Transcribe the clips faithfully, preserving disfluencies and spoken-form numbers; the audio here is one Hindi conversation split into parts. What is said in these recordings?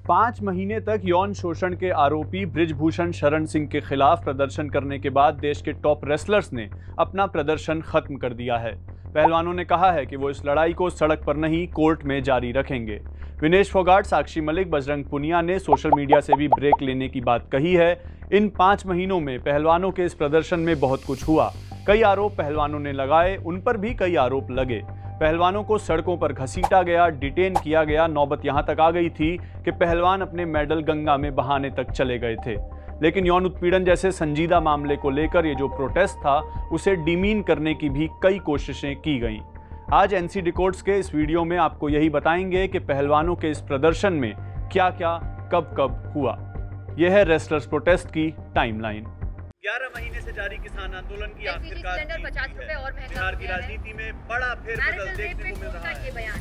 पांच महीने तक यौन शोषण के आरोपी बृजभूषण शरण सिंह के खिलाफ प्रदर्शन करने के बाद देश के टॉप रेसलर्स ने अपना प्रदर्शन खत्म कर दिया है। पहलवानों ने कहा है कि वो इस लड़ाई को सड़क पर नहीं कोर्ट में जारी रखेंगे। विनेश फोगाट, साक्षी मलिक, बजरंग पुनिया ने सोशल मीडिया से भी ब्रेक लेने की बात कही है। इन पांच महीनों में पहलवानों के इस प्रदर्शन में बहुत कुछ हुआ। कई आरोप पहलवानों ने लगाए, उन पर भी कई आरोप लगे। पहलवानों को सड़कों पर घसीटा गया, डिटेन किया गया। नौबत यहां तक आ गई थी कि पहलवान अपने मेडल गंगा में बहाने तक चले गए थे। लेकिन यौन उत्पीड़न जैसे संजीदा मामले को लेकर ये जो प्रोटेस्ट था, उसे डिमीन करने की भी कई कोशिशें की गईं। आज एनसी डिकोड्स के इस वीडियो में आपको यही बताएंगे कि पहलवानों के इस प्रदर्शन में क्या क्या कब कब हुआ। यह है रेसलर्स प्रोटेस्ट की टाइमलाइन। ग्यारह महीने से जारी किसान आंदोलन की आखिरकार पचास रुपए और महंगा बिहार की राजनीति में बड़ा फेरबदल देखने को मिल रहा है।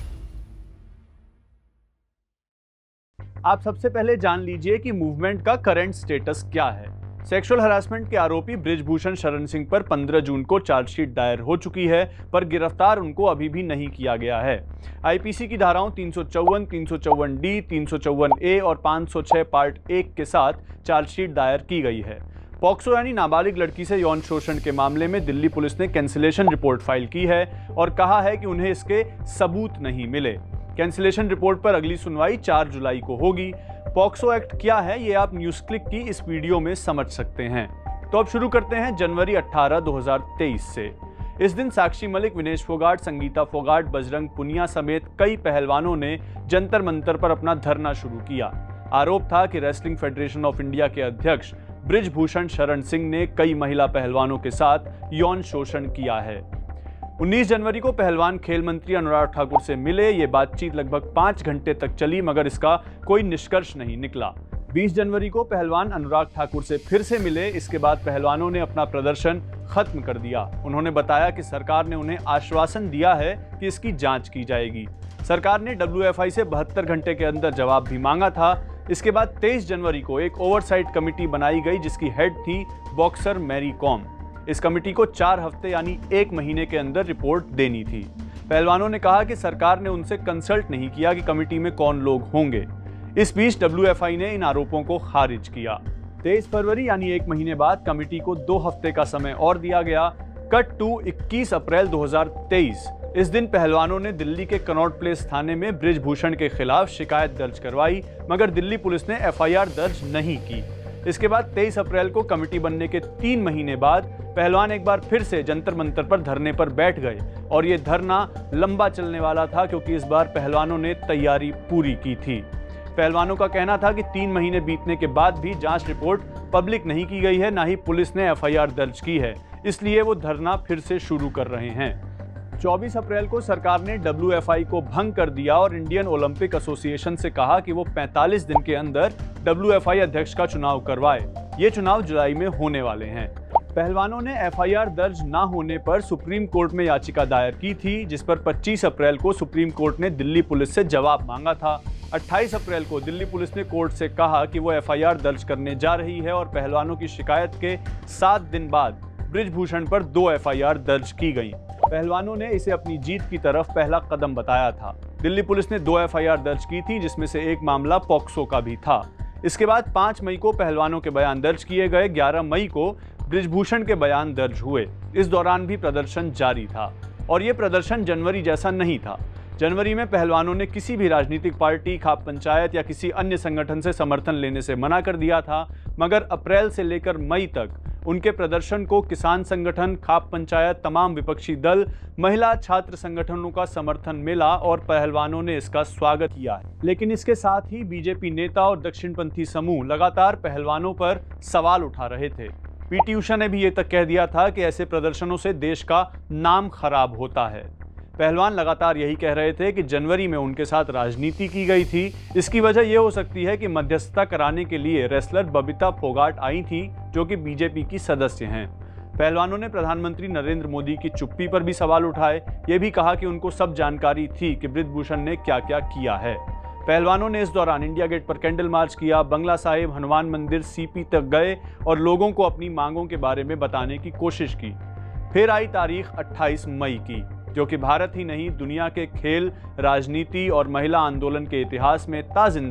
आप सबसे पहले जान लीजिए कि मूवमेंट का करंट स्टेटस क्या है। सेक्सुअल हरासमेंट के आरोपी बृजभूषण शरण सिंह पर पंद्रह जून को चार्जशीट दायर हो चुकी है, पर गिरफ्तार उनको अभी भी नहीं किया गया है। आईपीसी की धाराओं तीन सौ चौवन, तीन सौ चौवन डी, तीन सौ चौवन ए और पाँच सौ छह पार्ट एक के साथ चार्जशीट दायर की गई है। पॉक्सो यानी नाबालिग लड़की से यौन शोषण के मामले में दिल्ली पुलिस ने कैंसिलेशन रिपोर्ट फाइल की है और कहा है कि उन्हें इसके सबूत नहीं मिले। कैंसिलेशन रिपोर्ट पर अगली सुनवाई चार जुलाई को होगी। पॉक्सो एक्ट क्या है, ये आप न्यूज़ क्लिक की इस वीडियो में समझ सकते हैं। तो अब शुरू करते हैं जनवरी अठारह दो हज़ार तेईस से। इस दिन साक्षी मलिक, विनेश फोगाट, संगीता फोगाट, बजरंग पुनिया समेत कई पहलवानों ने जंतर मंतर पर अपना धरना शुरू किया। आरोप था कि रेसलिंग फेडरेशन ऑफ इंडिया के अध्यक्ष बृजभूषण शरण सिंह ने कई महिला पहलवानों के साथ यौन शोषण किया है। उन्नीस जनवरी को पहलवान खेल मंत्री अनुराग ठाकुर से मिले। ये बातचीत लगभग पाँच घंटे तक चली, मगर इसका कोई निष्कर्ष नहीं निकला। बीस जनवरी को पहलवान अनुराग ठाकुर से फिर से मिले। इसके बाद पहलवानों ने अपना प्रदर्शन खत्म कर दिया। उन्होंने बताया कि सरकार ने उन्हें आश्वासन दिया है कि इसकी जांच की जाएगी। सरकार ने डब्ल्यू एफ आई से बहत्तर घंटे के अंदर जवाब भी मांगा था। इसके बाद तेईस जनवरी को एक ओवरसाइट कमेटी बनाई गई, जिसकी हेड थी बॉक्सर मैरी कॉम। इस कमेटी को चार हफ्ते यानी एक महीने के अंदर रिपोर्ट देनी थी। पहलवानों ने कहा कि सरकार ने उनसे कंसल्ट नहीं किया कि कमेटी में कौन लोग होंगे। इस बीच डब्ल्यू एफ आई ने इन आरोपों को खारिज किया। तेईस फरवरी यानी एक महीने बाद कमेटी को दो हफ्ते का समय और दिया गया। कट टू इक्कीस अप्रैल दो हज़ार तेईस। इस दिन पहलवानों ने दिल्ली के कनॉट प्लेस थाने में बृजभूषण के खिलाफ शिकायत दर्ज करवाई, मगर दिल्ली पुलिस ने एफ आई आर दर्ज नहीं की। इसके बाद तेईस अप्रैल को कमेटी बनने के तीन महीने बाद पहलवान एक बार फिर से जंतर मंतर पर धरने पर बैठ गए और ये धरना लंबा चलने वाला था, क्योंकि इस बार पहलवानों ने तैयारी पूरी की थी। पहलवानों का कहना था कि तीन महीने बीतने के बाद भी जांच रिपोर्ट पब्लिक नहीं की गई है, ना ही पुलिस ने एफ आई आर दर्ज की है, इसलिए वो धरना फिर से शुरू कर रहे हैं। चौबीस अप्रैल को सरकार ने डब्ल्यू एफ आई को भंग कर दिया और इंडियन ओलंपिक एसोसिएशन से कहा कि वो पैंतालीस दिन के अंदर डब्ल्यू एफ आई अध्यक्ष का चुनाव करवाए। ये चुनाव जुलाई में होने वाले हैं। पहलवानों ने एफ आई आर दर्ज ना होने पर सुप्रीम कोर्ट में याचिका दायर की थी, जिस पर पच्चीस अप्रैल को सुप्रीम कोर्ट ने दिल्ली पुलिस से जवाब मांगा था। अट्ठाईस अप्रैल को दिल्ली पुलिस ने कोर्ट से कहा कि वो एफ आई आर दर्ज करने जा रही है और पहलवानों की शिकायत के सात दिन बाद बृजभूषण पर दो एफ आई आर दर्ज की गई। पहलवानों ने इसे अपनी जीत की तरफ पहला कदम बताया था। दिल्ली पुलिस ने दो एफ आई आर दर्ज की थी, जिसमें से एक मामला पॉक्सो का भी था। इसके बाद पाँच मई को पहलवानों के बयान दर्ज किए गए। ग्यारह मई को बृजभूषण के बयान दर्ज हुए। इस दौरान भी प्रदर्शन जारी था और ये प्रदर्शन जनवरी जैसा नहीं था। जनवरी में पहलवानों ने किसी भी राजनीतिक पार्टी, खाप पंचायत या किसी अन्य संगठन से समर्थन लेने से मना कर दिया था, मगर अप्रैल से लेकर मई तक उनके प्रदर्शन को किसान संगठन, खाप पंचायत, तमाम विपक्षी दल, महिला छात्र संगठनों का समर्थन मिला और पहलवानों ने इसका स्वागत किया है। लेकिन इसके साथ ही बीजेपी नेता और दक्षिणपंथी समूह लगातार पहलवानों पर सवाल उठा रहे थे। पी टी उषा ने भी ये तक कह दिया था कि ऐसे प्रदर्शनों से देश का नाम खराब होता है। पहलवान लगातार यही कह रहे थे कि जनवरी में उनके साथ राजनीति की गई थी। इसकी वजह यह हो सकती है कि मध्यस्थता कराने के लिए रेसलर बबीता फोगाट आई थी, जो कि बीजेपी की सदस्य हैं। पहलवानों ने प्रधानमंत्री नरेंद्र मोदी की चुप्पी पर भी सवाल उठाए। ये भी कहा कि उनको सब जानकारी थी कि बृजभूषण ने क्या क्या किया है। पहलवानों ने इस दौरान इंडिया गेट पर कैंडल मार्च किया, बंगला साहिब, हनुमान मंदिर, सीपी तक गए और लोगों को अपनी मांगों के बारे में बताने की कोशिश की। फिर आई तारीख अट्ठाईस मई की, जो कि भारत ही नहीं दुनिया के खेल, राजनीति और महिला आंदोलन के इतिहास में ताजिंदगी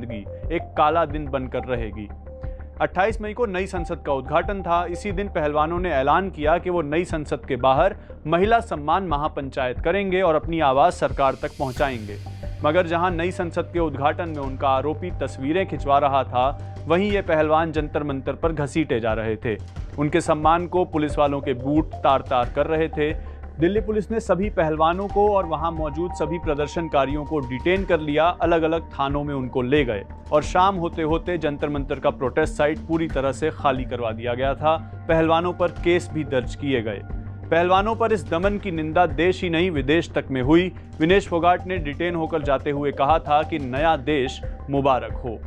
एक काला दिन बनकर रहेगी। अट्ठाईस मई को नई संसद का उद्घाटन था। इसी दिन पहलवानों ने ऐलान किया कि वो नई संसद के बाहर महिला सम्मान महापंचायत करेंगे और अपनी आवाज सरकार तक पहुंचाएंगे। मगर जहां नई संसद के उद्घाटन में उनका आरोपी तस्वीरें खिंचवा रहा था, वहीं ये पहलवान जंतर मंतर पर घसीटे जा रहे थे। उनके सम्मान को पुलिस वालों के बूट तार तार कर रहे थे। दिल्ली पुलिस ने सभी पहलवानों को और वहां मौजूद सभी प्रदर्शनकारियों को डिटेन कर लिया, अलग अलग थानों में उनको ले गए और शाम होते होते जंतर मंतर का प्रोटेस्ट साइट पूरी तरह से खाली करवा दिया गया था। पहलवानों पर केस भी दर्ज किए गए। पहलवानों पर इस दमन की निंदा देश ही नहीं विदेश तक में हुई। विनेश फोगाट ने डिटेन होकर जाते हुए कहा था कि नया देश मुबारक हो।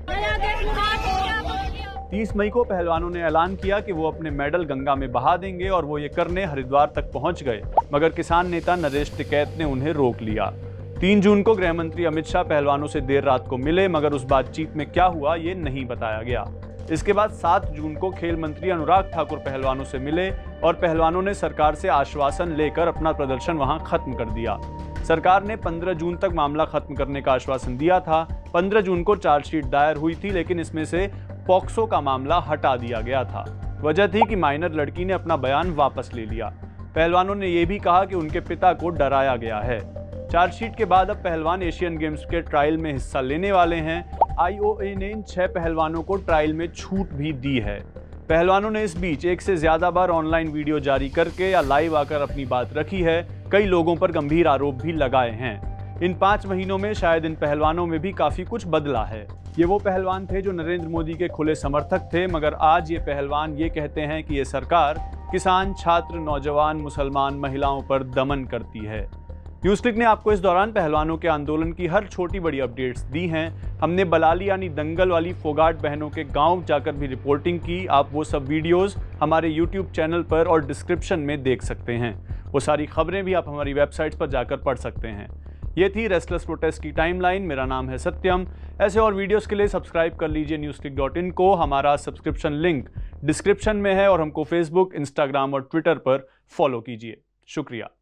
तीस मई को पहलवानों ने ऐलान किया कि वो अपने मेडल गंगा में बहा देंगे और वो ये करने हरिद्वार तक पहुंच गए, मगर किसान नेता नरेश टिकैत ने उन्हें रोक लिया। तीन जून को गृह मंत्री अमित शाह पहलवानों से देर रात को मिले, मगर उस बातचीत में क्या हुआ ये नहीं बताया गया। इसके बाद सात जून को खेल मंत्री अनुराग ठाकुर पहलवानों से मिले और पहलवानों ने सरकार से आश्वासन लेकर अपना प्रदर्शन वहां खत्म कर दिया। सरकार ने पंद्रह जून तक मामला खत्म करने का आश्वासन दिया था। पंद्रह जून को चार्जशीट दायर हुई थी, लेकिन इसमें से पॉक्सो का मामला हटा दिया गया था। वजह थी कि माइनर लड़की ने अपना बयान वापस ले लिया। पहलवानों ने यह भी कहा कि उनके पिता को डराया गया है। चार्जशीट के बाद अब पहलवान एशियन गेम्स के ट्रायल में हिस्सा लेने वाले हैं। आईओए ने इन छह पहलवानों को ट्रायल में छूट भी दी है। पहलवानों ने इस बीच एक से ज्यादा बार ऑनलाइन वीडियो जारी करके या लाइव आकर अपनी बात रखी है। कई लोगों पर गंभीर आरोप भी लगाए हैं। इन पांच महीनों में शायद इन पहलवानों में भी काफी कुछ बदला है। ये वो पहलवान थे जो नरेंद्र मोदी के खुले समर्थक थे, मगर आज ये पहलवान ये कहते हैं कि ये सरकार किसान, छात्र, नौजवान, मुसलमान, महिलाओं पर दमन करती है। न्यूज़ क्लिक ने आपको इस दौरान पहलवानों के आंदोलन की हर छोटी बड़ी अपडेट्स दी हैं। हमने बलाली यानी दंगल वाली फोगाट बहनों के गांव जाकर भी रिपोर्टिंग की। आप वो सब वीडियोस हमारे यूट्यूब चैनल पर और डिस्क्रिप्शन में देख सकते हैं। वो सारी खबरें भी आप हमारी वेबसाइट पर जाकर पढ़ सकते हैं। ये थी रेस्टलेस प्रोटेस्ट की टाइमलाइन। मेरा नाम है सत्यम। ऐसे और वीडियोस के लिए सब्सक्राइब कर लीजिए न्यूज़ क्लिक डॉट इन को। हमारा सब्सक्रिप्शन लिंक डिस्क्रिप्शन में है और हमको फेसबुक, इंस्टाग्राम और ट्विटर पर फॉलो कीजिए। शुक्रिया।